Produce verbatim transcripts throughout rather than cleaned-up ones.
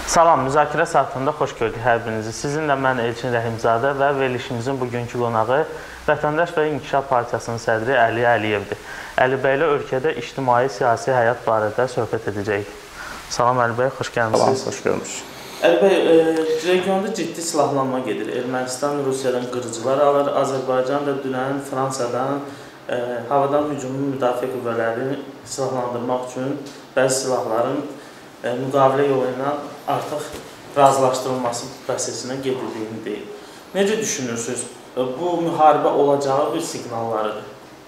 Salam, müzakirə saatında xoş gördük hər birinizi. Sizinlə mən Elçin Rəhimzadə və verilişimizin bugünkü qonağı Vətəndaş və İnkişaf Partiyasının sədri Əli Əliyevdir. Əli bəylə ölkədə ictimai-siyasi həyat barədə söhbət edəcəyik. Salam Əli bəy, xoş gəlmişsiniz. Salam, xoş görmüş. Əli bəy, e, regionda ciddi silahlanma gedir. Ermənistan Rusiyadan qırıcılar alır, Azərbaycan da dünən Fransadan e, havadan hücumu müdafiə qüvvələrini silahlandırmaq üçün bəzi silahların e, müqavilə yolu ilə artıq razılaşdırılması prosesinə gedildiyini deyil. Necə düşünürsünüz? Bu müharibə olacağı bir siqnallarıdır.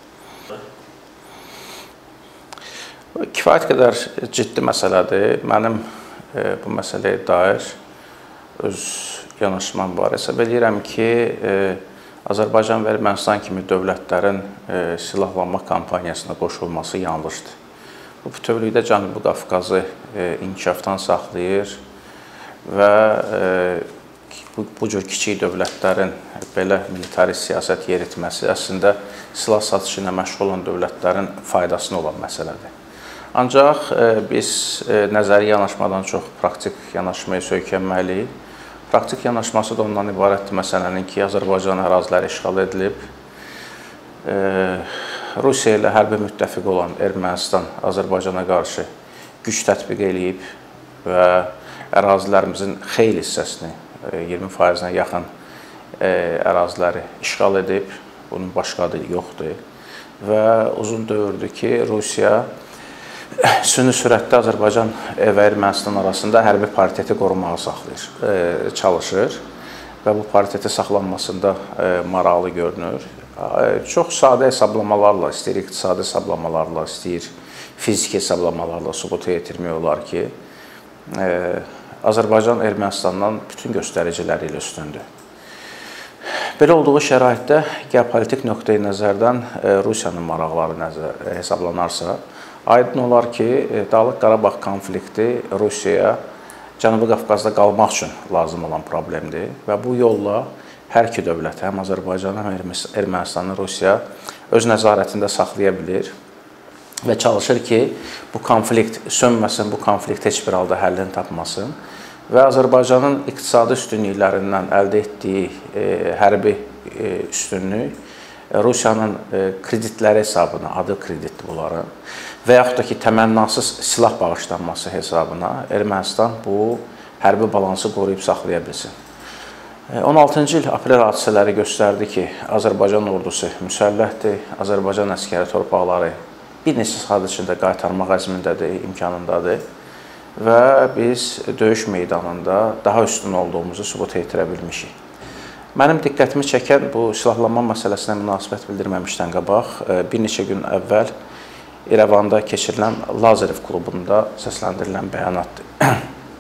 Kifayət qədər ciddi məsələdir. Mənim e, bu məsələyə dair öz yanaşmam var. Hesab edirəm ki, e, Azərbaycan və Ermənistan kimi dövlətlərin e, silahlanma kampaniyasına qoşulması yanlışdır. Bu bütövlükdə Cənubi Qafqazı e, inkişafdan saxlayır və e, bu, bu cür kiçik dövlətlərin belə militarist siyasət yeritməsi əslində silah satışı ilə məşğul olan dövlətlərin faydasına olan məsələdir. Ancaq e, biz e, nəzəri yanaşmadan çox praktik yanaşmaya söykənməliyik. Praktik yanaşması da ondan ibarətdir məsələnin ki, Azərbaycan əraziləri işğal edilib. E, Rusiya ilə hərbi müttəfiq olan Ermənistan Azərbaycana qarşı güc tətbiq eləyib və ərazilərimizin xeyli hissəsini, iyirmi faizinə yaxın əraziləri işğal edib. Bunun başqa adı yoxdur. Və uzun dövrdür ki, Rusiya süni sürətdə Azərbaycan və Ermənistan arasında hərbi pariteti qorumağa saxlayır, çalışır və bu pariteti saxlanmasında maraqlı görünür. Çox sadə hesablamalarla, istəyir iqtisadi hesablamalarla, istəyir fiziki hesablamalarla sübut yetirmək olar ki, Azərbaycan Ermənistandan bütün göstəriciləri ilə üstündür. Belə olduğu şəraitdə geopolitik nöqteyi nəzərdən Rusiyanın maraqları hesablanarsa, aydın olar ki, Dağlıq Qarabağ konflikti Rusiyaya Cənubi Qafqazda qalmaq üçün lazım olan problemdir və bu yolla hər iki dövlət, həm Azərbaycan, həm Ermənistanı Rusiya öz nəzarətində saxlaya bilir və çalışır ki, bu konflikt sönməsin, bu konflikt heç bir halda həllini tapmasın və Azərbaycanın iqtisadi üstünlüklərindən əldə etdiyi e, hərbi e, üstünlük Rusiyanın e, kreditləri hesabına, adı kreditdir bunların və yaxud da ki, təmənnasız silah bağışlanması hesabına Ermənistan bu hərbi balansı qoruyub saxlaya bilsin. on altıncı il aprel hadisələri göstərdi ki, Azərbaycan ordusu müsəlləhdir, Azərbaycan əskəri torpaqları bir neçə saat içində qaytarmaq əzmindədir, imkanındadır və biz döyüş meydanında daha üstün olduğumuzu sübut etirə bilmişik. Mənim diqqətimi çəkən bu silahlanma məsələsinə münasibət bildirməmişdən qabaq, bir neçə gün əvvəl İrəvanda keçirilən Lazarev klubunda səsləndirilən bəyanatdır.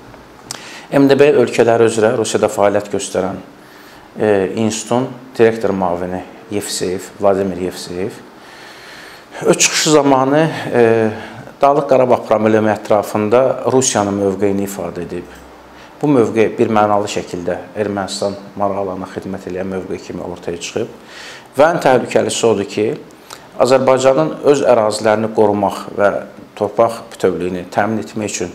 M D B ölkələri üzrə Rusiyada fəaliyyət göstərən e, institutun direktor müavini Yevseyev, Vladimir Yevseyev öz çıxışı zamanı e, Dağlıq Qarabağ problemi ətrafında Rusiyanın mövqeyini ifadə edib. Bu mövqey bir mənalı şəkildə Ermənistan maraqlarına xidmət edən mövqey kimi ortaya çıxıb və ən təhlükəlisi odur ki, Azərbaycanın öz ərazilərini qorumaq və torpaq bütövlüyünü təmin etmək üçün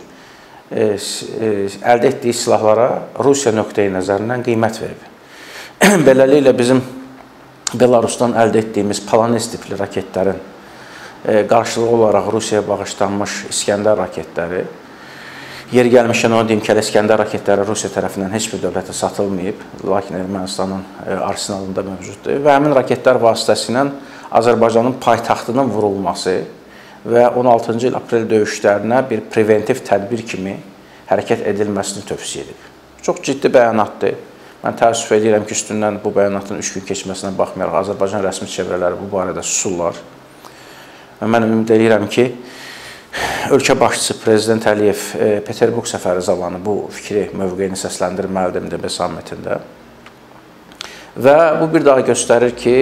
əldə etdiyi silahlara Rusiya nöqteyi nəzərindən qiymət verib. Beləliklə bizim Belarusdan əldə etdiyimiz Polones tipli raketlərin qarşılığı olaraq Rusiyaya bağışlanmış İskəndər raketləri, yer gəlmişən onu deyim ki, İskəndər raketləri Rusiya tərəfindən heç bir dövlətə satılmayıb, lakin Ermənistanın arsenalında mövcuddur və həmin raketlər vasitəsilə Azərbaycanın paytaxtının vurulması və on altıncı il aprel döyüşlərinə bir preventiv tədbir kimi hərəkət edilməsini tövsiyə edib. Çox ciddi bəyanatdır. Mən təəssüf edirəm ki, üstündən bu bəyanatın üç gün keçməsinə baxmayaraq Azərbaycan rəsmi çevrələri bu barədə susurlar. Və mən ümid edirəm ki, ölkə başçısı Prezident Əliyev Peterburq səfəri zamanı bu fikri, mövqeyini səsləndirməlidir M D B sammitində. Və bu bir daha göstərir ki,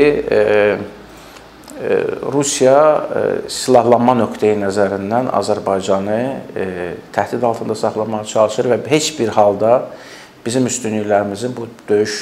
Rusiya silahlanma nöqteyi nəzərindən Azərbaycanı təhdid altında saxlamağa çalışır və heç bir halda bizim üstünlüklərimizin bu döyüş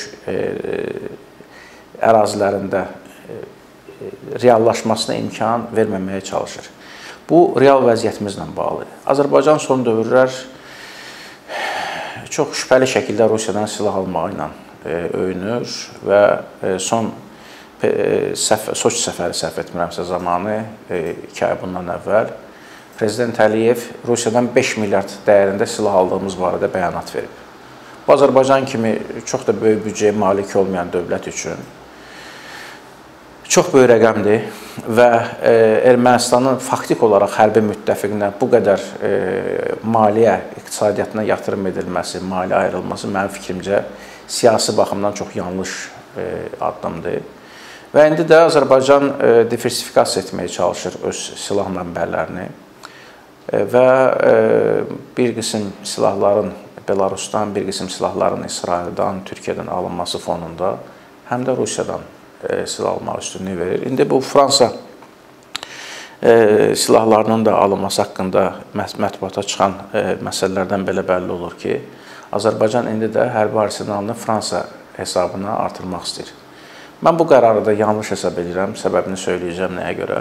ərazilərində reallaşmasına imkan verməməyə çalışır. Bu, real vəziyyətimizlə bağlı. Azərbaycan son dövrlər çox şübhəli şəkildə Rusiyadan silah almağı ilə öyünür və son Soçi səfəri səhv etmirəmsə zamanı iki ay bundan əvvəl Prezident Əliyev Rusiyadan beş milyard dəyərində silah aldığımız barədə bəyanat verib. Bu Azərbaycan kimi çox da böyük büdcəyə malik olmayan dövlət üçün çox böyük rəqəmdir və Ermənistanın faktik olaraq hərbi müttəfiqinə bu qədər maliyyə iqtisadiyyatına yatırım edilməsi, maliyyə ayrılması mənim fikrimcə siyasi baxımdan çox yanlış addımdır. Və indi də Azərbaycan diversifikasiya etməyə çalışır öz silah mənbələrini və bir qism silahların Belarusdan, bir qism silahların İsraildən, Türkiyədən alınması fonunda həm də Rusiyadan silah almaq üstünlüyü verir. İndi bu Fransa silahlarının da alınması haqqında mətbuata çıxan məsələlərdən belə bəlli olur ki, Azərbaycan indi də hərbi arsenalını Fransa hesabına artırmaq istəyir. Mən bu qərarı da yanlış hesab edirəm, səbəbini söyləyəcəm nəyə görə.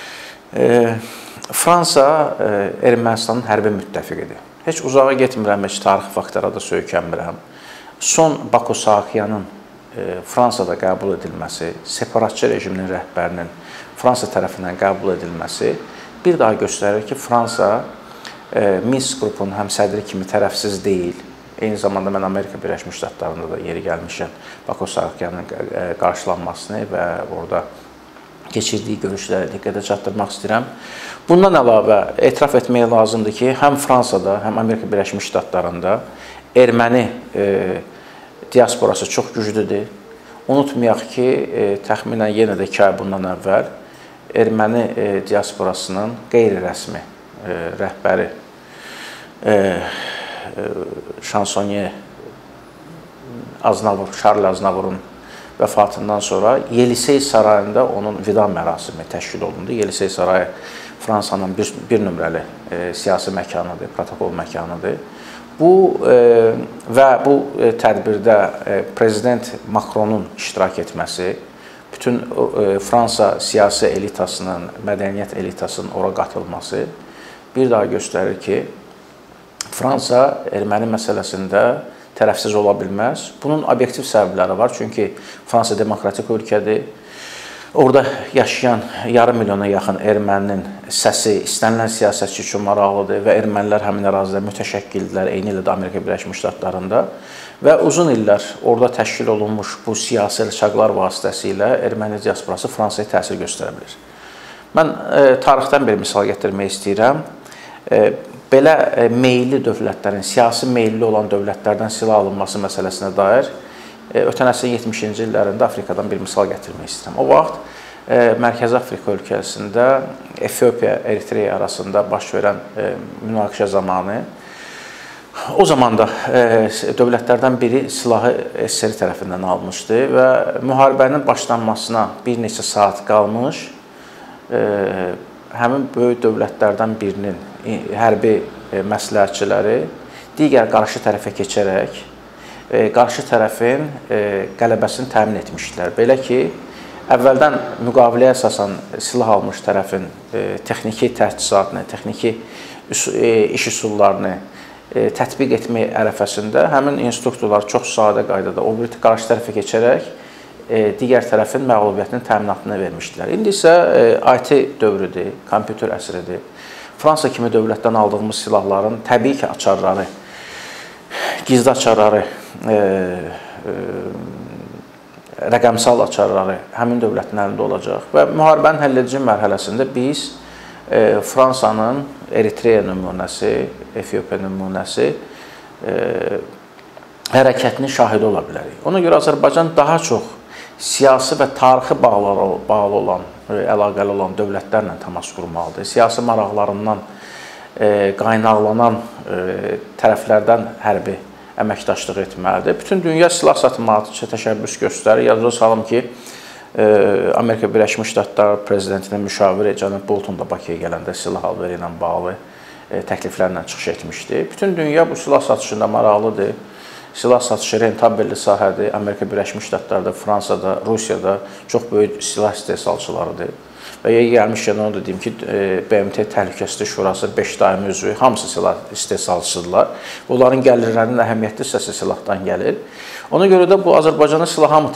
Fransa Ermənistanın hərbi müttəfiqidir. Heç uzağa getmirəm, heç tarixi faktlara da söykənmirəm. Son Bako Saakyanın Fransada qəbul edilməsi, separatçı rejiminin rəhbərinin Fransa tərəfindən qəbul edilməsi bir daha göstərir ki, Fransa Minsk qrupunun həmsədri kimi tərəfsiz deyil. Eyni zamanda mən Amerika Birləşmiş Ştatlarında da yeri gəlmişəm Bako Saakyanın qarşılanmasını və orada keçirdiyi görüşləri diqqətə çatdırmaq istəyirəm. Bundan əlavə etiraf etmək lazımdır ki, həm Fransada, həm Amerika Birləşmiş Ştatlarında erməni diasporası çox güclüdür. Unutmayaq ki, təxminən yenə də iki ay bundan əvvəl erməni diasporasının qeyri-rəsmi rəhbəri şansonye Aznavur, Şarl Aznavurun vəfatından sonra Yelisey sarayında onun vida mərasimi təşkil olundu. Yelisey sarayı Fransanın bir, bir nömrəli e, siyasi məkanıdır, protokol məkanıdır. Bu e, və bu e, tədbirdə e, Prezident Macronun iştirak etməsi, bütün e, Fransa siyasi elitasının, mədəniyyət elitasının ora qatılması bir daha göstərir ki, Fransa erməni məsələsində tərəfsiz ola bilməz. Bunun obyektiv səbəbləri var. Çünki Fransa demokratik ölkədir. Orada yaşayan yarım milyona yaxın erməninin səsi istənilən siyasətçi üçün maraqlıdır və ermənilər həmin ərazidə mütəşəkkildirlər, eyni ilə də Amerika Birləşmiş Ştatlarında. Və uzun illər orada təşkil olunmuş bu siyasi rıçaqlar vasitəsilə erməni diasporası Fransaya təsir göstərə bilir. Mən e, tarixdən bir misal gətirmək istəyirəm. E, Belə meyilli dövlətlərin, siyasi meyilli olan dövlətlərdən silah alınması məsələsinə dair ötən əsrin yetmişinci illərində Afrikadan bir misal gətirmək istəyirəm. O vaxt Mərkəzi Afrika ölkəsində Efiopiya, Eritreya arasında baş verən münaqişə zamanı o zaman da dövlətlərdən biri silahı S S R tərəfindən almışdı və müharibənin başlanmasına bir neçə saat qalmış həmin böyük dövlətlərdən birinin hərbi məsləhətçiləri digər qarşı tərəfə keçərək qarşı tərəfin qələbəsini təmin etmişdilər. Belə ki, əvvəldən müqaviləyə əsasən silah almış tərəfin texniki təchizatını, texniki iş üsullarını tətbiq etmək ərəfəsində həmin instruktorlar çox sadə qaydada o bir qarşı tərəfə keçərək digər tərəfin məğlubiyyətinin təminatını vermişdilər. İndi isə I T dövrüdür, kompüter əsridir. Fransa kimi dövlətdən aldığımız silahların təbii ki, açarları, gizli açarları, e, e, rəqəmsal açarları həmin dövlətin əlində olacaq. Və müharibənin həlledici mərhələsində biz e, Fransanın Eritreya nümunəsi, Efiopiya nümunəsi e, hərəkətinin şahidi ola bilərik. Ona görə Azərbaycan daha çox siyasi və tarixi bağlı, bağlı olan, əlaqəli olan dövlətlərlə təmas qurmalıdır. Siyasi maraqlarından e, qaynaqlanan e, tərəflərdən hərbi əməkdaşlıq etməlidir. Bütün dünya silah satmağı təşəbbüs göstərir. Yadınıza salım ki, e, Amerika Birləşmiş Ştatları prezidentinin müşaviri cənab Bolton da Bakıya gələndə silah alveri ilə bağlı e, təkliflərlə çıxış etmişdi. Bütün dünya bu silah satışında maraqlıdır. Silah satışı rentabelli sahədir. Amerika Birləşmiş Ştatlarında, Fransada, Rusiyada çox böyük silah istehsalçılarıdır. Və gəlmişkən onu da deyim ki, B M T Təhlükəsizlik Şurası beş daimi üzvü, hamısı silah istehsalçıdırlar. Onların gəlirlərinin əhəmiyyətli hissəsi silahdan gəlir. Ona görə də bu Azərbaycanın silahı hamı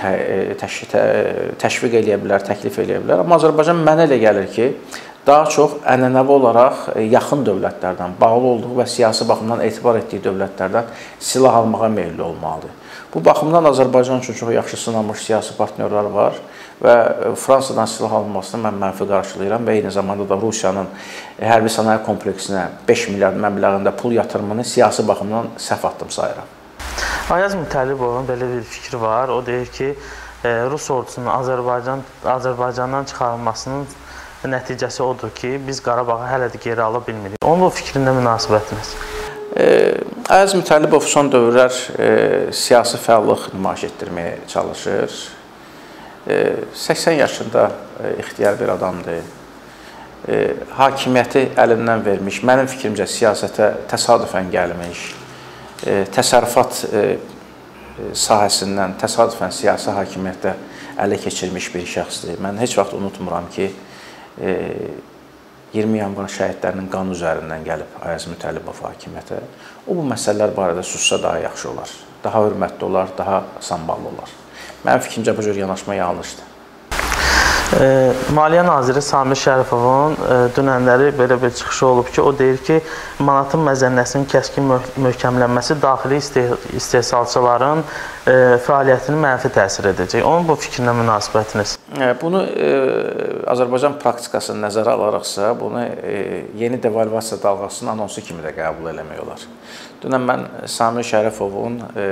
təşviq eləyə bilər, təklif eləyə bilər. Amma Azərbaycan mənə elə gəlir ki, daha çox ənənəvi olaraq yaxın dövlətlərdən, bağlı olduğu və siyasi baxımdan etibar etdiyi dövlətlərdən silah almağa meyilli olmalıdır. Bu baxımdan Azərbaycan üçün çox yaxşı sınanmış siyasi partnyorlar var və Fransadan silah alınmasını mən mənfi qarşılayıram və eyni zamanda da Rusiyanın hərbi sənaye kompleksinə beş milyard məbləğində pul yatırımını siyasi baxımdan səhv addım sayıram. Ayaz Mütəllibovun belə bir fikri var. O deyir ki, Rus ordusunun Azərbaycan, Azərbaycandan çıxarılmasının nəticəsi odur ki, biz Qarabağı hələ də geri ala bilmirik. Onun bu fikrində münasibətiniz? Ayaz Mütəllibov son dövrlər e, siyasi fəallıq nümayiş etdirməyə çalışır. E, səksən yaşında e, ixtiyar bir adamdır. E, hakimiyyəti əlindən vermiş, mənim fikrimcə siyasətə təsadüfən gəlmiş, e, təsərrüfat e, sahəsindən təsadüfən siyasi hakimiyyətə ələ keçirmiş bir şəxsdir. Mən heç vaxt unutmuram ki, e, iyirmi yanvar şəhidlərinin qanı üzərindən gəlib Ayaz Mütəllibov hakimiyyətə. O, bu məsələlər barədə sussa daha yaxşı olar, daha hörmətli olar, daha samballı olar. Mənim fikrimcə bu cür yanaşma yanlışdır. E, Maliyyə Naziri Samir Şərifovun e, dünənləri belə bir çıxışı olub ki, o deyir ki, manatın məzənnəsinin kəskin mö möhkəmlənməsi daxili istehsalçıların e, fəaliyyətini mənfi təsir edəcək. Onun bu fikrinə münasibətiniz? E, bunu e, Azərbaycan praktikasını nəzərə alaraqsa, bunu e, yeni devalvasiya dalğasının anonsu kimi də qəbul eləmək olar. Dünən mən Samir Şərifovun e,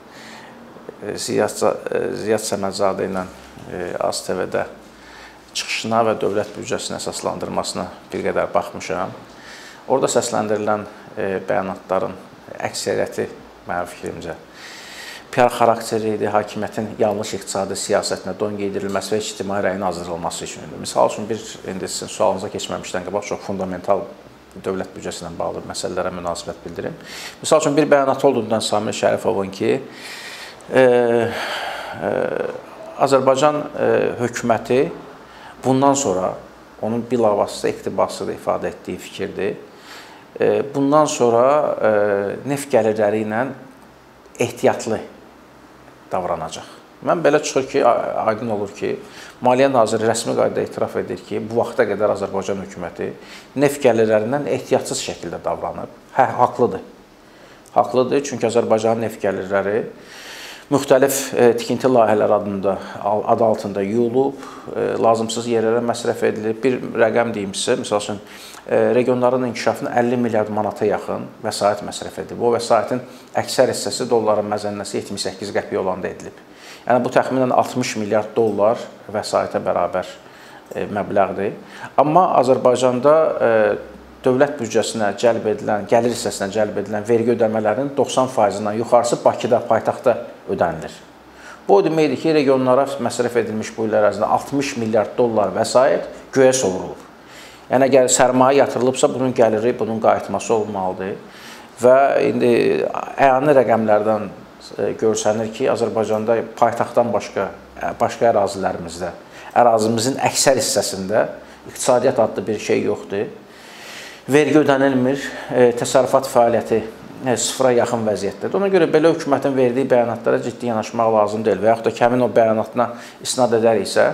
Ziyad, Ziyad Səmədzadə ilə e, A Z T V-də çıxışına və dövlət büdcəsinin əsaslandırmasına bir qədər baxmışam. Orada səsləndirilən e, bəyanatların əksəriyyəti mənim fikrimcə P R xarakterli idi, hakimiyyətin yanlış iqtisadi siyasətinə don geydirilməsi və ictimai rəyin azdırılması üçün idi. Misal üçün, bir indi sizin sualınıza keçməmişdən qabaq çox fundamental dövlət büdcəsi ilə bağlı məsələlərə münasibət bildirim. Misal üçün, bir bəyanat olduğundan Samir Şərifovun ki, e, e, Azərbaycan e, hökuməti bundan sonra, onun bilavasitə iqtibasında ifadə etdiyi fikirdir, bundan sonra neft gəlirləri ilə ehtiyatlı davranacaq. Mən belə çıxır ki, aydın olur ki, Maliyyə Naziri rəsmi qaydada etiraf edir ki, bu vaxta qədər Azərbaycan hökuməti neft gəlirlərindən ehtiyatsız şəkildə davranıb. Hə, haqlıdır. Haqlıdır, çünki Azərbaycanın neft gəlirləri müxtəlif e, tikinti layihələr adında, adı altında yuyulub, e, lazımsız yerlərə məsrəf edilib. Bir rəqəm deyim sizə, misal üçün, e, regionların inkişafına əlli milyard manata yaxın vəsait məsrəf edilib. O vəsaitin əksər hissəsi dolların məzənnəsi iyirmi səkkiz qəpik olanda edilib. Yəni, bu təxminən altmış milyard dollar vəsaitə bərabər e, məbləğdir. Amma Azərbaycanda e, dövlət büdcəsinə cəlb edilən, gəlir hissəsinə cəlb edilən vergi ödəmələrinin doxsan faizindən yuxarısı Bakıda, paytaxtda ödənilir. Bu o deməkdir ki, regionlara məsrəf edilmiş bu il ərzində altmış milyard dollar vəsait göyə sovurulub. Yəni, əgər sərmayə yatırılıbsa, bunun gəliri, bunun qayıtması olmalıdır. Və indi əyani rəqəmlərdən görsənir ki, Azərbaycanda paytaxtdan başqa, başqa ərazilərimizdə, ərazimizin əksər hissəsində iqtisadiyyat adlı bir şey yoxdur. Vergi ödənilmir, e, təsərrüfat fəaliyyəti e, sıfıra yaxın vəziyyətdədir. Ona görə belə hökumətin verdiyi bəyanatlara ciddi yanaşmaq lazım deyil və yaxud da ki, həmin o bəyanatına istinad edəriksə,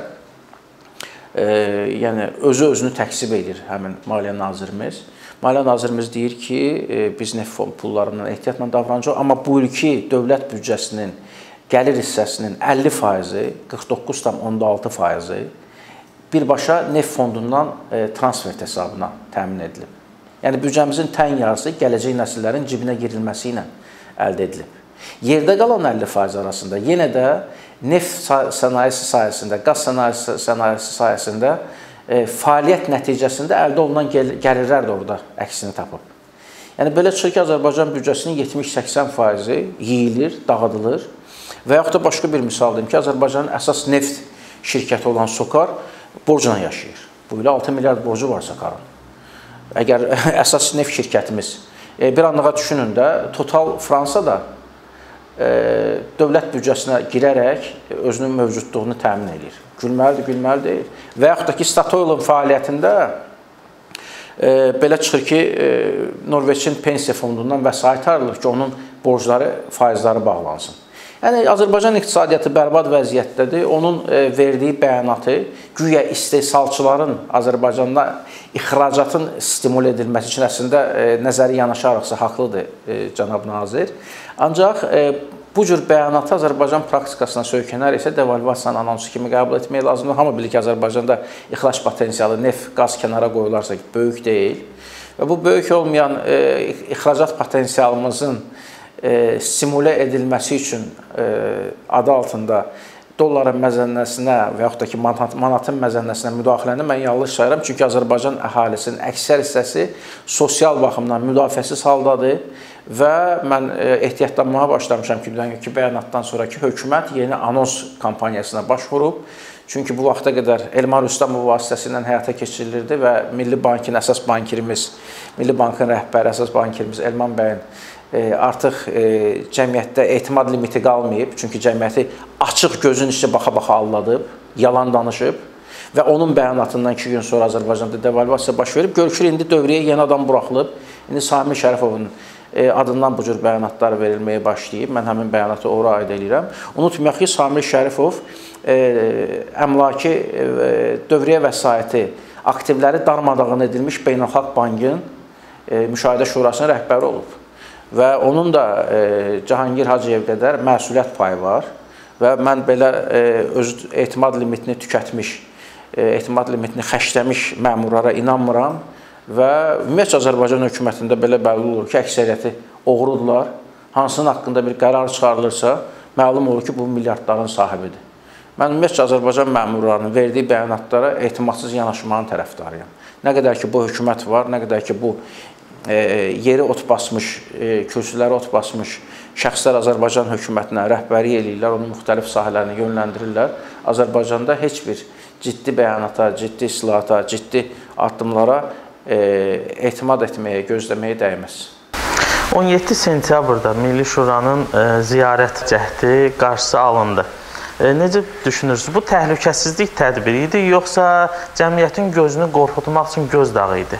e, yəni özü özünü təksib edir həmin Maliyyə Nazirimiz. Maliyyə Nazirimiz deyir ki, e, biz neft pullarından ehtiyatla davranacaq, amma bu ilki dövlət büdcəsinin gəlir hissəsinin əlli faizi, qırx doqquz tam onda altı faizi birbaşa neft fondundan e, transfert hesabına təmin edilib. Yəni, büdcəmizin tən yarısı gələcək nəsillərin cibinə girilməsi ilə əldə edilib. Yerdə qalan əlli faiz arasında yenə də neft sənayesi sayəsində, qaz sənayesi, sənayesi sayəsində e, fəaliyyət nəticəsində əldə olunan gəl gəlirlər də orada əksini tapıb. Yəni, belə çıxır ki, Azərbaycan büdcəsinin yetmiş səksən faizi yeyilir, dağıdılır və yaxud da başqa bir misal deyim ki, Azərbaycanın əsas neft şirkəti olan SOCAR borcla yaşayır. Bu ilə altı milyard borcu var SOCAR-ın. Əgər əsas neft şirkətimiz, bir anlığa düşünün də, Total Fransada dövlət büdcəsinə girərək özünün mövcudluğunu təmin edir. Gülməlidir, gülməli deyil. Və yaxud da ki, Statoilin fəaliyyətində belə çıxır ki, Norveçin pensiya fondundan vəsait ayrılır ki, onun borcları, faizləri bağlansın. Yəni, Azərbaycan iqtisadiyyatı bərbad vəziyyətdədir. Onun verdiyi bəyanatı güya istehsalçıların Azərbaycanda ixracatın stimul edilməsi üçün əslində nəzəri yanaşaraqsa haqlıdır cənab nazir. Ancaq bu cür bəyanatı Azərbaycan praktikasına söykənər isə devalvasiyanın anonsu kimi qəbul etmək lazımdır. Hamı bilir ki, Azərbaycanda ixrac potensialı, neft, qaz kənara qoyularsa böyük deyil. Və bu böyük olmayan ixracat potensialımızın stimulə edilməsi üçün adı altında dolların məzənnəsinə və yaxud da ki, manatın məzənnəsinə müdaxiləni mən yanlış sayıram. Çünki Azərbaycan əhalisinin əksər hissəsi sosial baxımdan müdafiəsiz haldadır və mən ehtiyatlanmağa başlamışam ki, dünənki bəyanatdan sonraki hökumət yeni anons kampaniyasına baş vurub. Çünki bu vaxta qədər Elmar Rüstəmov vasitəsilə həyata keçirilirdi və Milli Bankin əsas bankirimiz, Milli Bankın rəhbəri, əsas bankirimiz Elman bəyin artıq cəmiyyətdə etimad limiti qalmayıb. Çünki cəmiyyəti açıq gözün içində baxa-baxa alladıb, yalan danışıb və onun bəyanatından iki gün sonra Azərbaycanda devalvasiya baş verib. Görür ki, indi dövrəyə yeni adam buraxılıb. İndi Samir Şərifovun adından bu cür bəyanatlar verilməyə başlayıb. Mən həmin bəyanatı ora aid edirəm. Unutmayaq ki, Samir Şərifov əmlaki dövrəyə vəsaiti aktivləri darmadağın edilmiş Beynəlxalq Bankın Müşahidə Şurasının rəhbəri olub. Və onun da Cahangir Hacıyev qədər məsuliyyət payı var və mən belə öz etimad limitini tükətmiş, etimad limitini xərcləmiş məmurlara inanmıram və ümumiyyətlə Azərbaycan hökumətində belə bəlli olur ki, əksəriyyəti oğrudular. Hansının haqqında bir qərar çıxarılırsa, məlum olur ki, bu milyardların sahibidir. Mən ümumiyyətlə Azərbaycan məmurlarının verdiyi bəyanatlara etimadsız yanaşmağın tərəfdarıyam. Nə qədər ki, bu hökumət var, nə qədər ki, bu yeri ot basmış, kürsüləri ot basmış şəxslər Azərbaycan hökumətinə rəhbərlik eləyirlər, onun müxtəlif sahələrini yönləndirirlər. Azərbaycanda heç bir ciddi bəyanata, ciddi islahata, ciddi addımlara etimad etməyə, gözləməyə dəyməz. on yeddi sentyabrda Milli Şuranın ziyarət cəhdi qarşısı alındı. Necə düşünürsünüz? Bu təhlükəsizlik tədbiri idi, yoxsa cəmiyyətin gözünü qorxutmaq üçün gözdağı idi?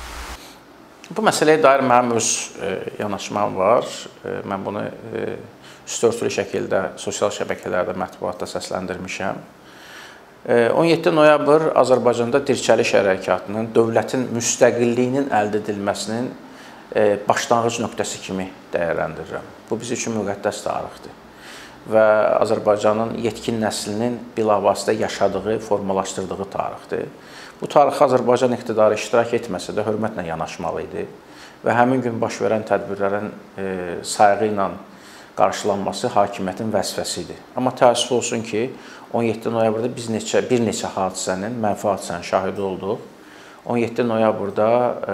Bu məsələyə dair mənim öz yanaşmam var. Mən bunu üstörtülü şəkildə sosial şəbəkələrdə, mətbuatda səsləndirmişəm. on yeddi noyabr Azərbaycanda dirçəliş hərəkatının, dövlətin müstəqilliyinin əldə edilməsinin başlanğıc nöqtəsi kimi dəyərləndirirəm. Bu biz üçün müqəddəs tarixdir və Azərbaycanın yetkin nəslinin bilavasitə yaşadığı, formalaşdırdığı tarixdir. Bu tarixə Azərbaycan iqtidarı iştirak etməsə də hörmətlə yanaşmalı idi və həmin gün baş verən tədbirlərin sayğı ilə qarşılanması hakimiyyətin vəzifəsidir. Amma təəssüf olsun ki, on yeddi noyabrda biz neçə, bir neçə hadisənin, mənfi hadisənin şahidi olduq. on yeddi noyabrda e,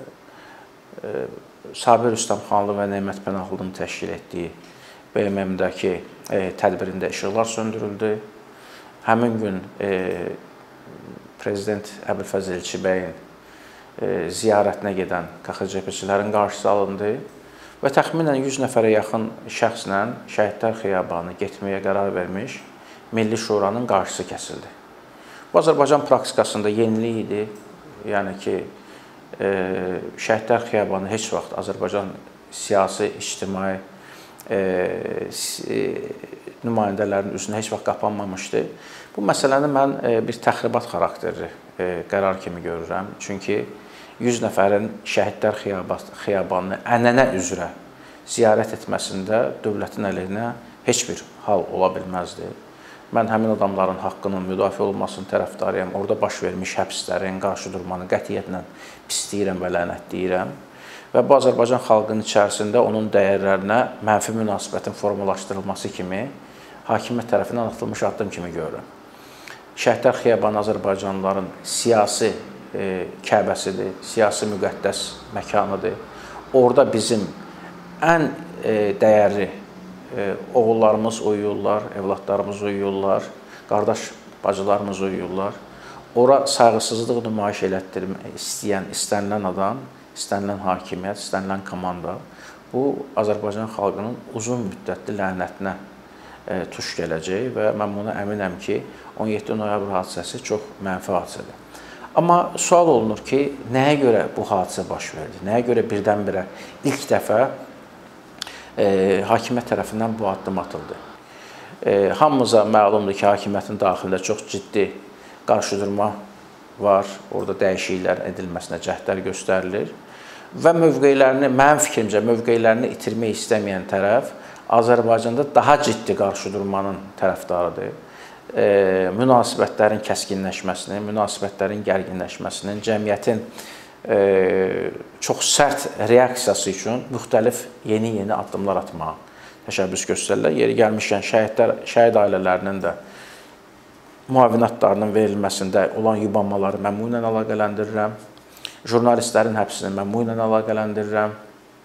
e, Sabir Rüstəmxanlı və Neymət Pənahlı'nın təşkil etdiyi B M M-dəki e, tədbirində işıqlar söndürüldü. Həmin gün e, Prezident Əbülfəz Elçi bəyin e, ziyarətinə gedən K X C P-çilərin qarşısı alındı və təxminən yüz nəfərə yaxın şəxslə Şəhidlər Xiyabanı getməyə qərar vermiş Milli Şuranın qarşısı kəsildi. Bu Azərbaycan praktikasında yenilik idi. Yəni ki, e, Şəhidlər Xiyabanı heç vaxt Azərbaycan siyasi, ictimai e, e, nümayəndələrin üzünə heç vaxt qapanmamışdı. Bu məsələni mən bir təxribat xarakterli qərar kimi görürəm. Çünki yüz nəfərin Şəhidlər Xiyabanını ənənə üzrə ziyarət etməsində dövlətin əleyhinə heç bir hal ola bilməzdi. Mən həmin adamların haqqının müdafiə olunmasının tərəfdarıyam. Orada baş vermiş həbslərin, qarşıdurmanı qətiyyətlə pisləyirəm və lənətləyirəm. Və bu Azərbaycan xalqının içərisində onun dəyərlərinə mənfi münasibətin formalaşdırılması kimi hakimiyyət tərəfindən atılmış addım kimi görürəm. Şəhidlər Xiyabanı Azərbaycanlıların siyasi e, Kəbəsidir, siyasi müqəddəs məkanıdır. Orada bizim ən e, dəyərli e, oğullarımız uyuyurlar, evlatlarımız uyuyurlar, qardaş bacılarımız uyuyurlar. Ora sayğısızlıq nümayiş elətdirmək istəyən, istənilən adam istənilən hakimiyyət, istənilən komanda bu Azərbaycan xalqının uzun müddətli lənətinə tuş gələcək və mən buna əminəm ki, on yeddi noyabr hadisəsi çox mənfi hadisədir. Amma sual olunur ki, nəyə görə bu hadisə baş verdi? Nəyə görə birdən-birə ilk dəfə e, hakimiyyət tərəfindən bu addım atıldı? E, hamımıza məlumdur ki, hakimiyyətin daxilində çox ciddi qarşıdurma var, orada dəyişikliklər edilməsinə cəhdlər göstərilir və mövqeylərini, mənim fikrimcə, mövqeylərini itirmək istəməyən tərəf Azərbaycanda daha ciddi qarşıdurmanın tərəfdarıdır. E, münasibətlərin kəskinləşməsinin, münasibətlərin gərginləşməsinin, cəmiyyətin e, çox sərt reaksiyası üçün müxtəlif yeni-yeni addımlar atmağa təşəbbüs göstərirlər. Yeri gəlmişkən şəhidlər, şəhid ailələrinin də müavinatlarının verilməsində olan yubanmaları mən bu ilə əlaqələndirirəm. Jurnalistlərin həbsini mən bu ilə əlaqələndirirəm.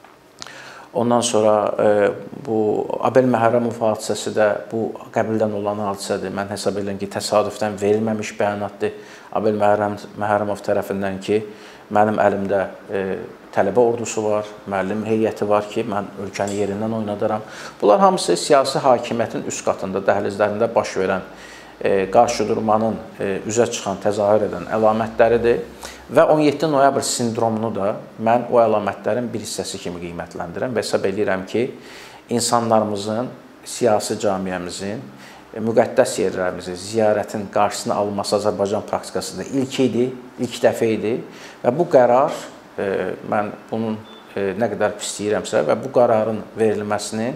Ondan sonra e, bu Abel Məhərrəmov hadisəsi də bu qəbildən olan hadisədir. Mən hesab edirəm ki, təsadüfdən verilməmiş bəyanatdır Abel Məhərrəmov tərəfindən ki, mənim əlimdə e, tələbə ordusu var, müəllim heyəti var ki, mən ölkəni yerindən oynadaram. Bunlar hamısı siyasi hakimiyyətin üst qatında, dəhlizlərində baş verən e, qarşıdurmanın e, üzə çıxan, təzahür edən əlamətləridir. Və on yeddi noyabr sindromunu da mən o əlamətlərin bir hissəsi kimi qiymətləndirəm və hesab edirəm ki, insanlarımızın, siyasi camiyyəmizin, müqəddəs yerlərimizin, ziyarətin qarşısını alınması Azərbaycan praktikasında ilk idi, ilk dəfə idi və bu qərar, mən bunun nə qədər pisləyirəmsə və bu qərarın verilməsini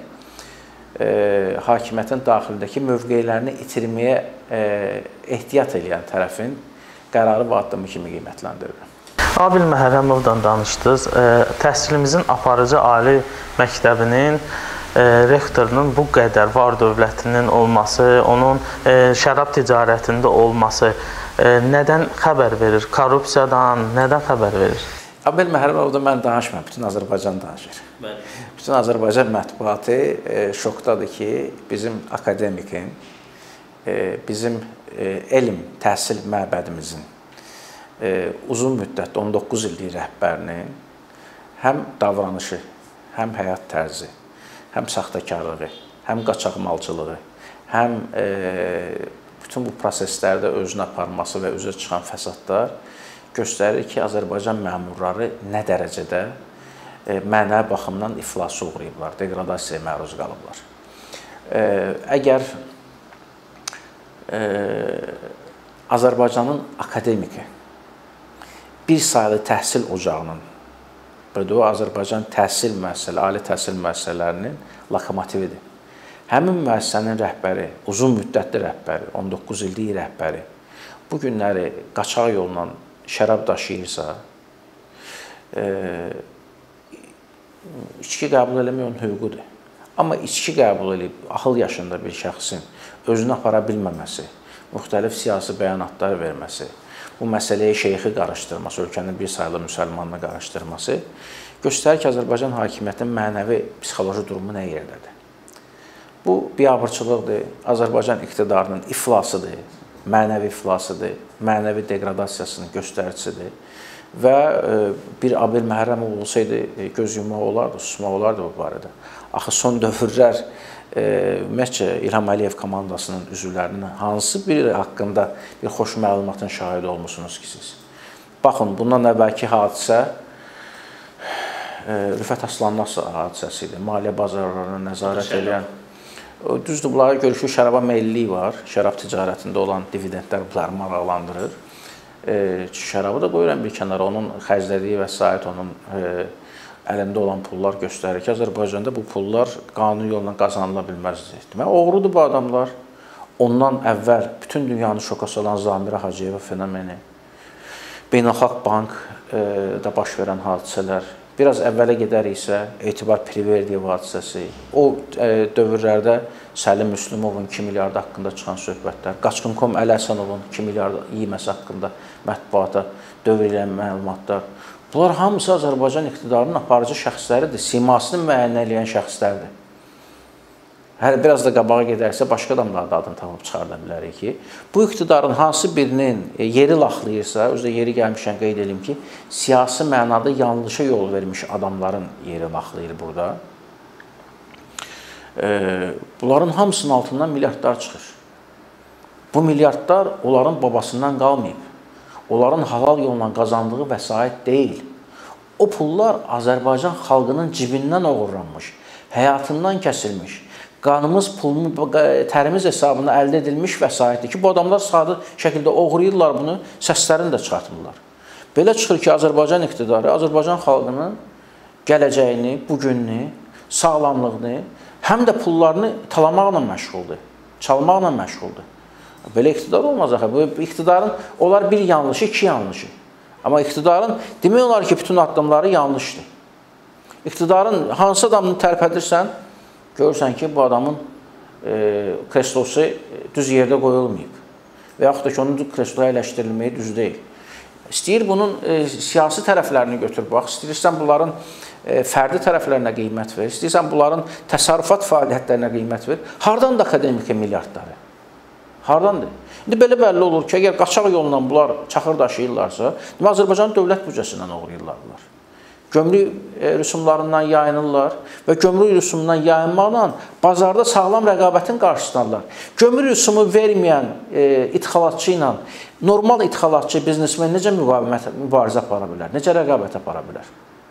hakimiyyətin daxilindəki mövqeylərini itirməyə ehtiyat edən tərəfin qərarı və addımı kimi qiymətləndirirəm. Abel Məhərrəmovdan danışdınız. Təhsilimizin aparıcı ali məktəbinin rektorunun bu qədər var dövlətinin olması, onun şərab ticarətində olması nədən xəbər verir? Korrupsiyadan nədən xəbər verir? Abel Məhərrəmovdan mən danışmıram, bütün Azərbaycan danışır. Bəli. Bütün Azərbaycan mətbuatı şokdadır ki, bizim akademikin, bizim elm, təhsil məbədimizin uzun müddət on doqquz illik rəhbərinin həm davranışı, həm həyat tərzi, həm saxtakarlığı, həm qaçaqmalçılığı, həm bütün bu proseslərdə özünü aparması və üzə çıxan fəsadlar göstərir ki, Azərbaycan məmurları nə dərəcədə mənəvi baxımdan iflasa uğrayıblar, degradasiyaya məruz qalıblar. Əgər Azərbaycanın akademiki bir sayılı təhsil ocağının, o Azərbaycan təhsil müəssisələri, ali təhsil müəssisələrinin lokomotividir. Həmin müəssisənin rəhbəri, uzun müddətli rəhbəri, on doqquz illik rəhbəri bu günləri qaçaq yolla şərab daşıyırsa, içki qəbul eləmək onun hüququdur. Amma içki qəbul edib, axıl yaşında bir şəxsin özünü apara bilməməsi, müxtəlif siyasi bəyanatlar verməsi, bu məsələyə şeyxi qarışdırması, ölkənin bir sayılı müsəlmanını qarışdırması göstərir ki, Azərbaycan hakimiyyətinin mənəvi psixoloji durumu nə yerdədir. Bu biabırçılıqdır, Azərbaycan iqtidarının iflasıdır, mənəvi iflasıdır, mənəvi degradasiyasının göstəricisidir və bir Abel Məhərrəmov olsaydı göz yumaq olardı, susmaq olardı bu barədə. Axı son dövrlər ümumiyyətcə İlham Əliyev komandasının üzvlərinin hansı biri haqqında bir xoş məlumatın şahidi olmusunuz ki siz? Baxın, bundan əvvəlki hadisə Rüfət Aslanlı hadisəsi idi. Maliyyə bazarlarına nəzarət edən. Düzdür, bunlara görə ki, şəraba meyillilik var. Şərab ticarətində olan dividendlər bunları maraqlandırır. Şərabı da qoyuram bir kənara, onun xərclədiyi vəsait, onun əlində olan pullar göstərir ki, Azərbaycanda bu pullar qanun yolla qazanıla bilməzdir. Demək, oğrudur bu adamlar. Ondan əvvəl bütün dünyanı şoka salan Zamirə Hacıyeva fenomeni, Beynəlxalq Bankda baş verən hadisələr, biraz əvvələ gedəriksə, Etibar Priverdiyev hadisəsi, o dövrlərdə Səlim Müslümovun iki milyard haqqında çıxan söhbətlər, Qaçqın nöqtə com Əli Həsənovun iki milyard yeyməsi haqqında mətbuata dövr edən məlumatlar, bunlar hamısı Azərbaycan iqtidarının aparıcı şəxsləridir, simasını müəyyən edən şəxslərdir. Hələ biraz da qabağa gedərsə, başqa adamlar da adını tapıb çıxarda bilərik ki, bu iqtidarın hansı birinin yeri laxlayırsa, özü də yeri gəlmişən qeyd edim ki, siyasi mənada yanlışa yol vermiş adamların yeri laxlayır burada. Bunların hamısının altından milyardlar çıxır. Bu milyardlar onların babasından qalmayıb. Onların halal yolla qazandığı vəsait deyil. O pullar Azərbaycan xalqının cibindən oğurlanmış, həyatından kəsilmiş, qanımız, pulumuz, tərimiz hesabına əldə edilmiş vəsaitdir ki, bu adamlar sadə şəkildə oğurlayırlar bunu, səslərini də çıxartmırlar. Belə çıxır ki, Azərbaycan iqtidarı Azərbaycan xalqının gələcəyini, bugününü, sağlamlığını, həm də pullarını talamaqla məşğuldur, çalmaqla məşğuldur. Belə iqtidar olmaz axı. Bu iqtidarın, onlar bir yanlışı, iki yanlışı. Amma iqtidarın demək olar ki, bütün addımları yanlışdır. İqtidarın hansı adamını tərpədirsən, görürsən ki, bu adamın e, kreslosu düz yerdə qoyulmayıb. Və yaxud da ki, onun kresloya əyləşdirilməyi düz deyil. İstəyir bunun e, siyasi tərəflərini götür, bax. İstəyirsən bunların e, fərdi tərəflərinə qiymət ver. İstəyirsən bunların təsərrüfat fəaliyyətlərinə qiymət ver. Hardan da akademika milyardları? Hardandır? İndi belə bəlli olur ki, əgər qaçaq yolla bunlar çaxır daşıyırlarsa, Azərbaycan dövlət büdcəsindən oğurlayırlar. Gömrük rüsumlarından yayınırlar və gömrük rüsumundan yayınmaqla bazarda sağlam rəqabətin qarşısındalar. Gömrük rüsumu verməyən e, ixalatçı ilə normal ixalatçı, biznesmen necə mübarizə apara bilər, necə rəqabət apara bilər?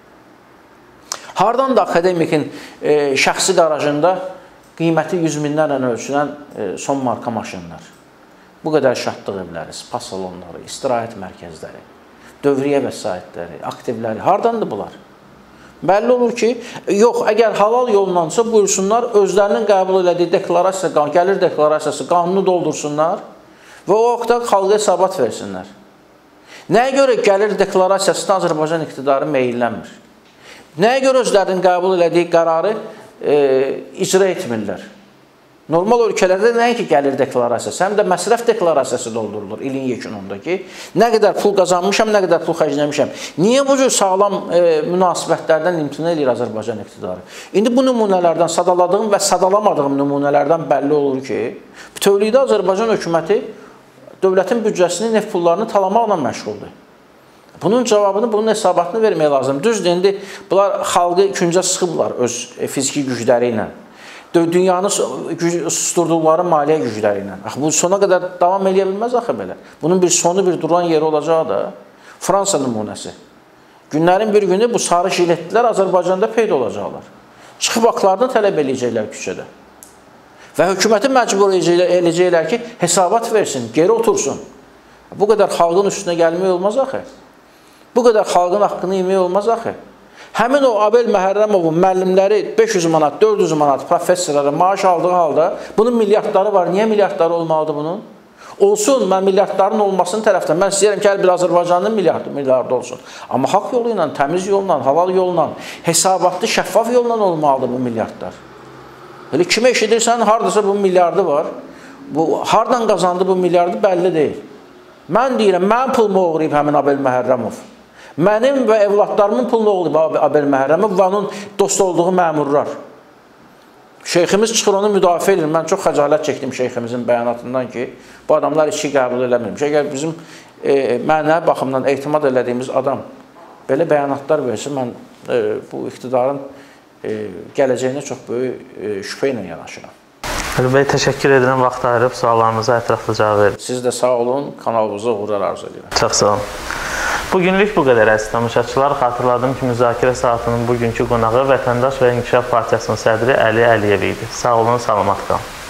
Hardan da akademikin e, şəxsi qarajında qiyməti yüz minlərlə ölçülən e, son marka maşınlar, bu qədər şadlıq evləri, spa salonları, istirahət mərkəzləri, dövriyyə vəsaitləri, aktivləri, hardandır bunlar? Bəlli olur ki, yox, əgər halal yollansa buyursunlar, özlərinin qəbul elədiyi deklarasiya, gəlir deklarasiyası, qanunu doldursunlar və o vaxtda xalqa hesabat versinlər. Nəyə görə gəlir deklarasiyasına Azərbaycan iqtidarı meyillənmir? Nəyə görə özlərinin qəbul elədiyi qərarı e, icra etmirlər? Normal ölkələrdə nəinki gəlir deklarasiyası, həm də məsrəf deklarasiyası doldurulur ilin yekununda ki, nə qədər pul qazanmışam, nə qədər pul xərcləmişəm. Niyə bu cür sağlam e, münasibətlərdən imtina edir Azərbaycan iqtidarı? İndi bu nümunələrdən, sadaladığım və sadalamadığım nümunələrdən bəlli olur ki, bütövlükdə Azərbaycan hökuməti dövlətin büdcəsini, neft pullarını talamaqla məşğuldur. Bunun cavabını, bunun hesabatını vermək lazım. Düzdür, indi bunlar xalqı küncə sıxıblar öz e, fiziki gücləri ilə. Dünyanı susturduqları maliyyə gücləri ilə. Bu sona qədər davam edə bilməz axı belə. Bunun bir sonu, bir duran yeri olacağı da Fransa nümunəsi. Günlərin bir günü bu sarı jiletlilər Azərbaycanda peyda olacaqlar. Çıxıb haqlarını tələb eləyəcəklər küçədə. Və hökuməti məcbur eləyəcəklər ki, hesabat versin, geri otursun. Bu qədər xalqın üstünə gəlmək olmaz axı. Bu qədər xalqın haqqını yemək olmaz axı. Həmin o Abel Məhərrəmovun müəllimləri beş yüz manat, dörd yüz manat professorlara maaş aldığı halda bunun milyardları var. Niyə milyardları olmalıdır bunun? Olsun, mən milyardların olmasının tərəfdən. Mən istəyirəm ki, hər bir Azərbaycanın milyardı, milyardı olsun. Amma haqq yolu ilə, təmiz yolla, halal yolla, hesabatlı, şəffaf yolla olmalıdır bu milyardlar. Elə kimə eşidirsən, haradasa bu milyardı var. Bu, hardan qazandı bu milyardı bəlli deyil. Mən deyirəm, mən pulumu oğurlayıb həmin Abel Məhərrəmov. Mənim və evlatlarımın pulunu oğurlayıb Abel Məhərrəmov və onun dost olduğu məmurlar. Şeyximiz çıxır onu müdafiə edir. Mən çox xəcalət çəkdim şeyximizin bəyanatından ki, bu adamlar içki qəbul eləmirmiş. Əgər bizim e, mənəvi baxımdan etimad elədiyimiz adam belə bəyanatlar versin, mən e, bu iqtidarın e, gələcəyinə çox böyük e, şübhə ilə yanaşıram. Əli bəy, təşəkkür edirəm, vaxt ayırıb suallarımıza ətraflı cavab verin. Siz də sağ olun, kanalımıza uğurlar arzu edirəm. Çox sağ olun. Bugünlük bu qədər əziz tamaşaçılar. Xatırladım ki, müzakirə saatının bugünkü qonağı Vətəndaş və İnkişaf Partiyasının sədri Əli Əliyev idi. Sağ olun, salamat qalın.